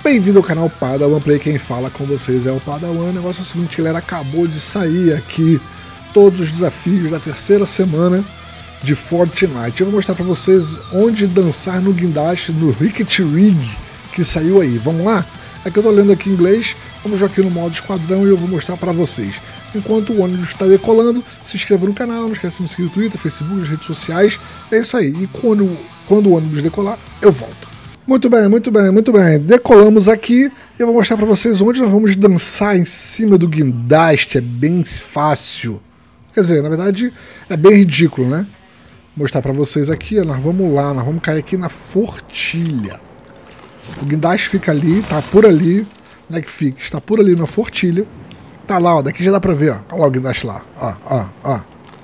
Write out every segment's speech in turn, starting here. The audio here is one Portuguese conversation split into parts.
Bem-vindo ao canal Padawan Play, quem fala com vocês é o Padawan. O negócio é o seguinte, galera, acabou de sair aqui todos os desafios da terceira semana de Fortnite. Eu vou mostrar pra vocês onde dançar no guindaste no Rocket Rig que saiu aí. Vamos lá? Aqui eu tô lendo aqui em inglês, vamos jogar aqui no modo esquadrão e eu vou mostrar pra vocês. Enquanto o ônibus está decolando, se inscreva no canal, não esqueça de me seguir no Twitter, Facebook, nas redes sociais. É isso aí. E quando o ônibus decolar, eu volto. Muito bem, muito bem, muito bem. Decolamos aqui e eu vou mostrar para vocês onde nós vamos dançar em cima do guindaste. É bem fácil. Quer dizer, na verdade, é bem ridículo, né? Vou mostrar para vocês aqui, ó, nós vamos lá, nós vamos cair aqui na fortilha. O guindaste fica ali, tá por ali. Onde é que fica? Está por ali na fortilha. Tá lá, ó, daqui já dá pra ver, ó. Olha lá o guindaste lá. Ó, ó, ó.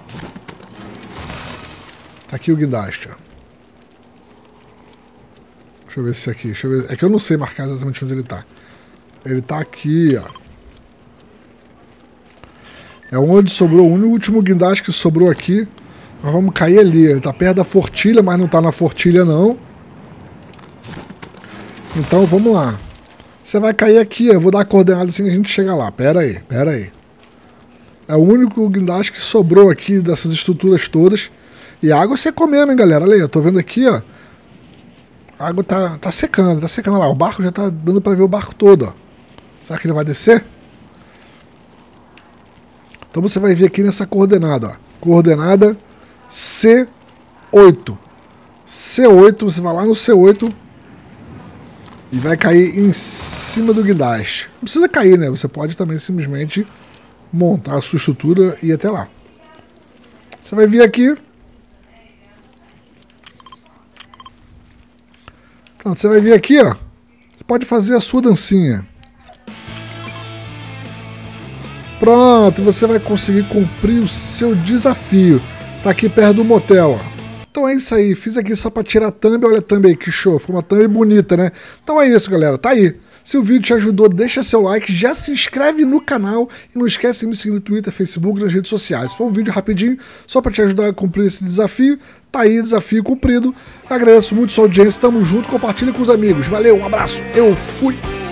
Tá aqui o guindaste, ó. Deixa eu ver se aqui. Deixa eu ver. É que eu não sei marcar exatamente onde ele tá. Ele tá aqui, ó. É onde sobrou. O último guindaste que sobrou aqui. Nós vamos cair ali. Ele tá perto da fortilha, mas não tá na fortilha, não. Então vamos lá. Você vai cair aqui, eu vou dar a coordenada assim que a gente chega lá. Pera aí, pera aí. É o único guindaste que sobrou aqui dessas estruturas todas. E a água secou mesmo, hein, galera. Olha aí, eu tô vendo aqui, ó. A água tá secando, lá. O barco já tá dando pra ver o barco todo, ó. Será que ele vai descer? Então você vai vir aqui nessa coordenada, ó. Coordenada C8. C8, você vai lá no C8 e vai cair em cima do guindaste. Não precisa cair, né? Você pode também simplesmente montar a sua estrutura e ir até lá. Você vai vir aqui. Pronto, você vai vir aqui, ó. Você pode fazer a sua dancinha. Pronto, você vai conseguir cumprir o seu desafio. Tá aqui perto do motel, ó. Então é isso aí, fiz aqui só pra tirar a thumb. Olha a thumb aí, que show, foi uma thumb bonita, né? Então é isso, galera, tá aí. Se o vídeo te ajudou, deixa seu like, já se inscreve no canal e não esquece de me seguir no Twitter, Facebook e nas redes sociais. Foi um vídeo rapidinho, só pra te ajudar a cumprir esse desafio. Tá aí, desafio cumprido. Agradeço muito sua audiência, tamo junto, compartilha com os amigos. Valeu, um abraço, eu fui!